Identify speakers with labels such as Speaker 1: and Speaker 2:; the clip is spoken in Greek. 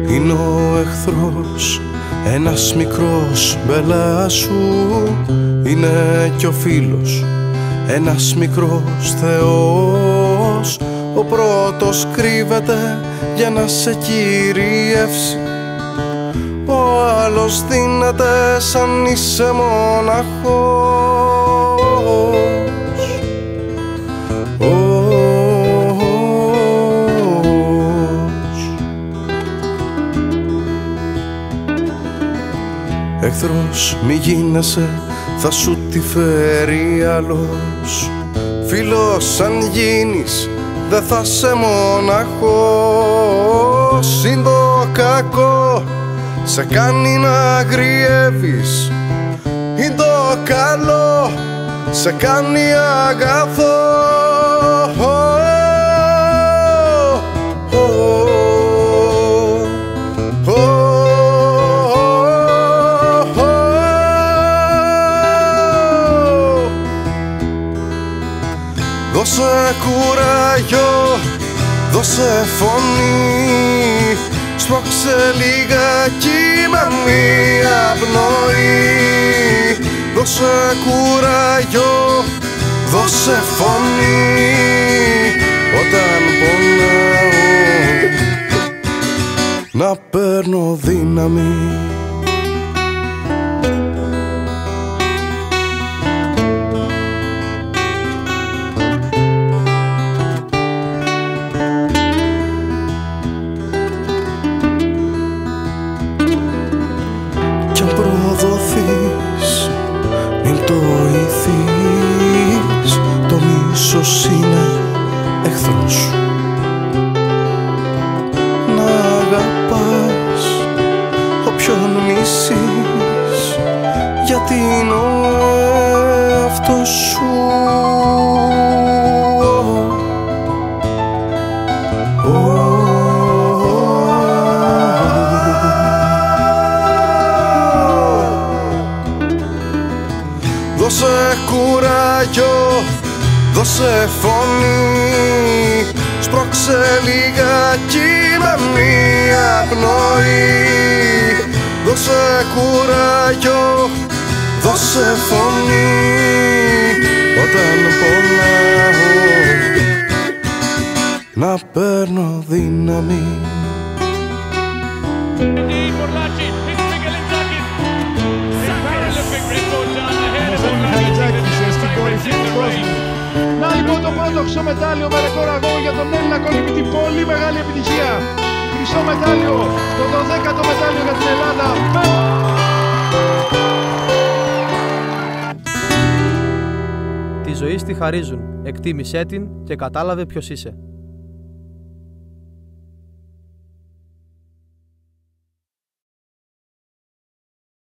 Speaker 1: Είναι ο εχθρός, ένας μικρός μπελάς σου. Είναι κι ο φίλος, ένας μικρός θεός. Ο πρώτος κρύβεται για να σε κυριεύσει, ο άλλος δίνεται σαν είσαι μοναχός. Εχθρός μη γίνεσαι, θα σου τη φέρει άλλος. Φίλος αν γίνεις, δε θα σε μοναχός. Είναι το κακό, σε κάνει να αγριεύεις. Είναι το καλό, σε κάνει αγαθό. Δώσε κουράγιο, δώσε φωνή, σπρώξε λιγάκι με μία πνοή. Δώσε κουράγιο, δώσε φωνή, όταν πονάω να παίρνω δύναμη. Κι αν προδοθείς, μην το ηθείς. Το μίσος είναι εχθρός σου. Να αγαπάς όποιον μισείς, γιατί είναι ο εαυτός σου. Δώσε κουράγιο, δώσε φωνή, σπρώξε λιγάκι με μία πνοή. Δώσε κουράγιο, δώσε φωνή, όταν πονάω να παίρνω δύναμη.
Speaker 2: Να λοιπόν το πρώτο χρυσό μετάλλιο με ρεκόρ αγώνα για τον Έλληνα κολυμπητή. Πολύ μεγάλη επιτυχία. Χρυσό μετάλλιο, το 12ο μετάλλιο για την Ελλάδα.
Speaker 3: Τη ζωή στη χαρίζουν. Εκτίμησέ την και κατάλαβε ποιος είσαι.